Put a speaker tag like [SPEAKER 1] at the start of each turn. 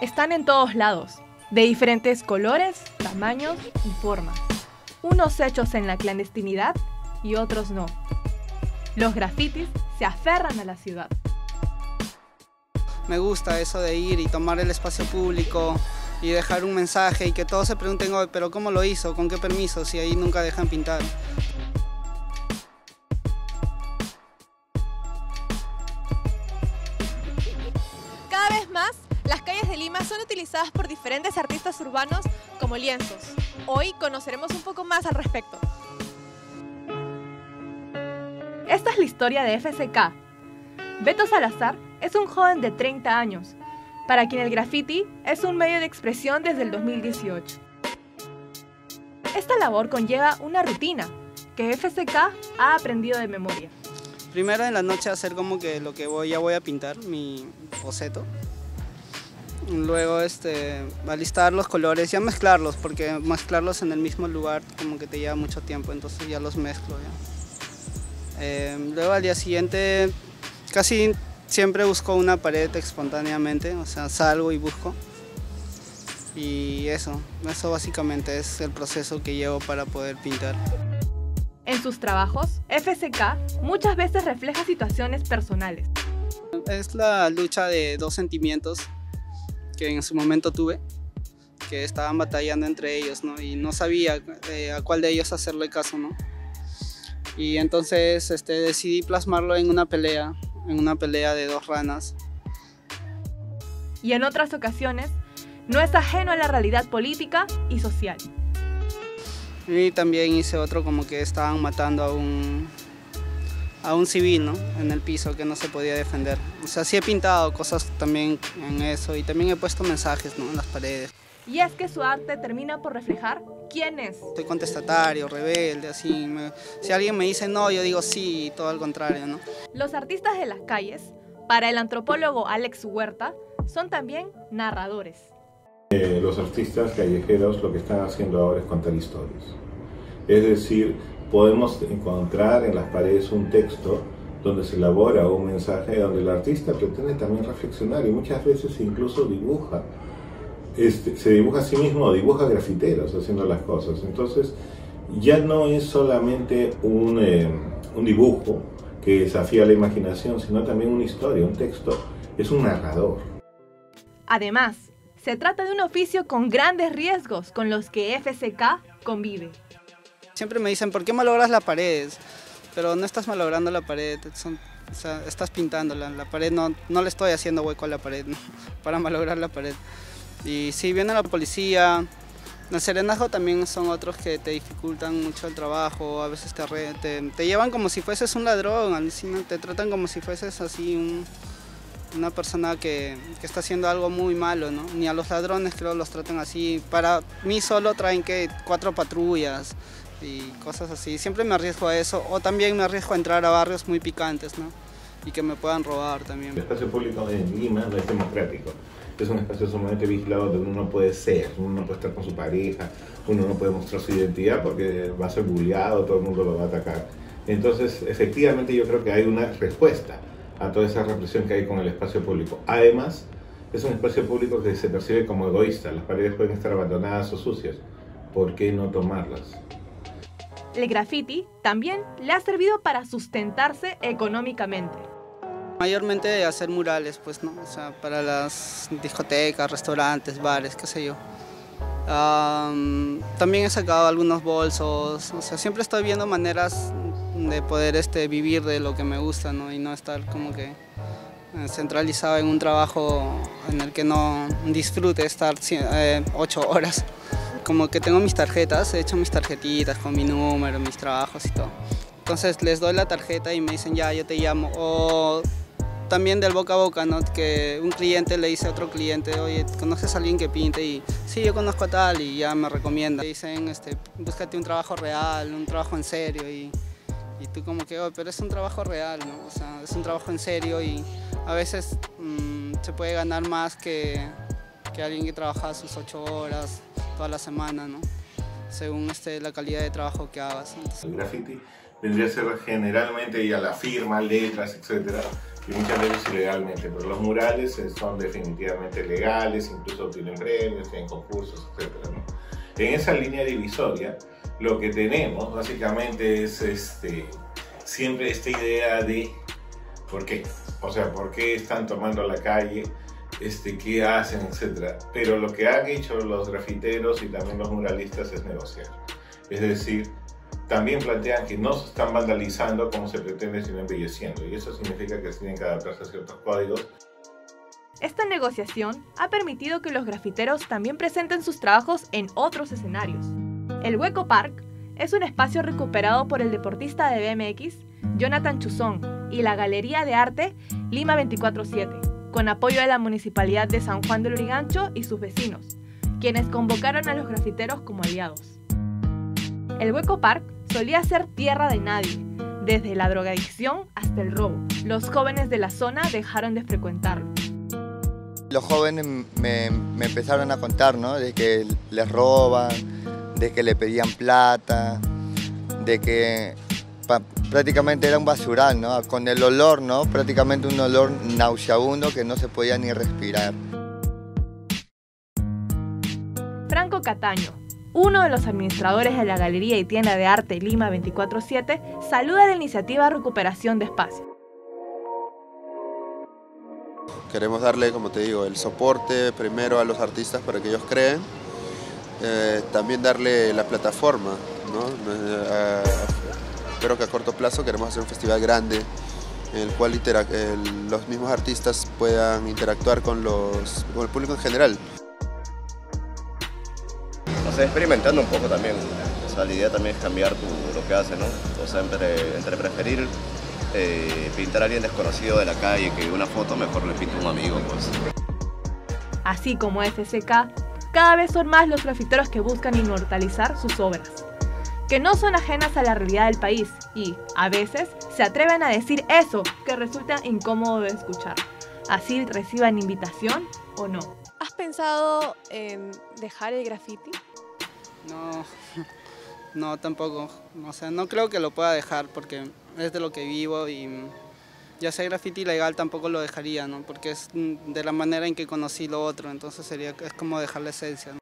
[SPEAKER 1] Están en todos lados, de diferentes colores, tamaños y formas. Unos hechos en la clandestinidad y otros no. Los grafitis se aferran a la ciudad.
[SPEAKER 2] Me gusta eso de ir y tomar el espacio público y dejar un mensaje y que todos se pregunten, "Oh, pero ¿cómo lo hizo? ¿Con qué permiso?", si ahí nunca dejan pintar.
[SPEAKER 1] Cada vez más, las calles de Lima son utilizadas por diferentes artistas urbanos como lienzos. Hoy conoceremos un poco más al respecto. Esta es la historia de FSK. Beto Salazar es un joven de 30 años, para quien el graffiti es un medio de expresión desde el 2018. Esta labor conlleva una rutina que FSK ha aprendido de memoria.
[SPEAKER 2] Primero en la noche hacer como que lo que ya voy a pintar, mi boceto. Luego alistar los colores, ya mezclarlos, porque mezclarlos en el mismo lugar como que te lleva mucho tiempo, entonces ya los mezclo ya. Luego al día siguiente casi siempre busco una pared espontáneamente, o sea, salgo y busco. Y eso básicamente es el proceso que llevo para poder pintar.
[SPEAKER 1] En sus trabajos, FSK muchas veces refleja situaciones personales.
[SPEAKER 2] Es la lucha de dos sentimientos que en su momento tuve, que estaban batallando entre ellos, ¿no? Y no sabía a cuál de ellos hacerle caso, ¿no? Y entonces decidí plasmarlo en una pelea de dos ranas.
[SPEAKER 1] Y en otras ocasiones, no es ajeno a la realidad política y social.
[SPEAKER 2] Y también hice otro como que estaban matando a un civil, ¿no? En el piso, que no se podía defender. O sea, sí he pintado cosas también en eso y también he puesto mensajes, ¿no?, en las paredes.
[SPEAKER 1] Y es que su arte termina por reflejar quién es.
[SPEAKER 2] Soy contestatario, rebelde, así. Si alguien me dice no, yo digo sí, y todo al contrario, ¿no?
[SPEAKER 1] Los artistas de las calles, para el antropólogo Alex Huerta, son también narradores.
[SPEAKER 3] Los artistas callejeros lo que están haciendo ahora es contar historias. Es decir, podemos encontrar en las paredes un texto donde se elabora un mensaje, donde el artista pretende también reflexionar y muchas veces incluso dibuja. Se dibuja a sí mismo, dibuja grafiteros haciendo las cosas. Entonces ya no es solamente un dibujo que desafía la imaginación, sino también una historia, un texto. Es un narrador.
[SPEAKER 1] Además, se trata de un oficio con grandes riesgos con los que FSK convive.
[SPEAKER 2] Siempre me dicen, ¿por qué malogras la pared? Pero no estás malogrando la pared, o sea, estás pintándola. La pared no le estoy haciendo hueco a la pared, ¿no?, para malograr la pared. Y sí, viene la policía. El serenazgo también son otros que te dificultan mucho el trabajo. A veces te llevan como si fueses un ladrón, así, ¿no? Te tratan como si fueses así una persona que está haciendo algo muy malo, ¿no? Ni a los ladrones creo los tratan así. Para mí solo traen 4 patrullas y cosas así. Siempre me arriesgo a eso, o también me arriesgo a entrar a barrios muy picantes, ¿no?, y que me puedan robar también.
[SPEAKER 3] El espacio público en Lima no es democrático. Es un espacio sumamente vigilado donde uno no puede ser, uno no puede estar con su pareja, uno no puede mostrar su identidad porque va a ser bulleado, todo el mundo lo va a atacar. Entonces, efectivamente yo creo que hay una respuesta a toda esa represión que hay con el espacio público. Además, es un espacio público que se percibe como egoísta, las paredes pueden estar abandonadas o sucias. ¿Por qué no tomarlas?
[SPEAKER 1] El graffiti también le ha servido para sustentarse económicamente.
[SPEAKER 2] Mayormente de hacer murales, pues, ¿no? O sea, para las discotecas, restaurantes, bares, qué sé yo. También he sacado algunos bolsos, o sea, siempre estoy viendo maneras de poder vivir de lo que me gusta, ¿no? Y no estar como que centralizado en un trabajo en el que no disfrute estar 8 horas. Como que tengo mis tarjetas, he hecho mis tarjetitas con mi número, mis trabajos y todo. Entonces les doy la tarjeta y me dicen, ya, yo te llamo. O también del boca a boca, ¿no?, que un cliente le dice a otro cliente, oye, ¿conoces a alguien que pinte? Y sí, yo conozco a tal, y ya me recomienda. Dicen, búscate un trabajo real, un trabajo en serio, y tú como que, oh, pero es un trabajo real, ¿no? O sea, es un trabajo en serio y a veces se puede ganar más que alguien que trabaja sus 8 horas toda la semana, ¿no?, según la calidad de trabajo que hagas.
[SPEAKER 3] El graffiti vendría a ser generalmente ya la firma, letras, etcétera, y muchas veces ilegalmente, pero los murales son definitivamente legales, incluso tienen premios, tienen concursos, etc., ¿no? En esa línea divisoria, lo que tenemos básicamente es siempre esta idea de ¿por qué? O sea, ¿por qué están tomando la calle? ¿Qué hacen? Etcétera. Pero lo que han hecho los grafiteros y también los muralistas es negociar. Es decir, también plantean que no se están vandalizando como se pretende, sino embelleciendo. Y eso significa que tienen que adaptarse a ciertos códigos.
[SPEAKER 1] Esta negociación ha permitido que los grafiteros también presenten sus trabajos en otros escenarios. El Hueco Park es un espacio recuperado por el deportista de BMX, Jonathan Chuzón, y la Galería de Arte Lima 24/7, con apoyo de la Municipalidad de San Juan del Lurigancho y sus vecinos, quienes convocaron a los grafiteros como aliados. El Hueco Park solía ser tierra de nadie, desde la drogadicción hasta el robo. Los jóvenes de la zona dejaron de frecuentarlo.
[SPEAKER 4] Los jóvenes me empezaron a contar, ¿no?, de que les roban, de que le pedían plata, de que prácticamente era un basural, ¿no?, con el olor, ¿no?, prácticamente un olor nauseabundo que no se podía ni respirar.
[SPEAKER 1] Franco Cataño, uno de los administradores de la Galería y Tienda de Arte Lima 24/7, saluda la iniciativa Recuperación de Espacio.
[SPEAKER 5] Queremos darle, como te digo, el soporte primero a los artistas para que ellos creen, también darle la plataforma, ¿no? Espero que a corto plazo queremos hacer un festival grande en el cual los mismos artistas puedan interactuar con el público en general.
[SPEAKER 6] O sea, experimentando un poco también. O sea, la idea también es cambiar lo que haces, ¿no? O sea, entre preferir pintar a alguien desconocido de la calle que una foto, mejor le pinto a un amigo, pues.
[SPEAKER 1] Así como FSK, cada vez son más los grafiteros que buscan inmortalizar sus obras, que no son ajenas a la realidad del país y, a veces, se atreven a decir eso que resulta incómodo de escuchar, así reciban invitación o no.
[SPEAKER 7] ¿Has pensado en dejar el graffiti?
[SPEAKER 2] No, tampoco. O sea, no creo que lo pueda dejar porque es de lo que vivo y ya sea graffiti legal tampoco lo dejaría, ¿no? Porque es de la manera en que conocí lo otro, entonces es como dejar la esencia, ¿no?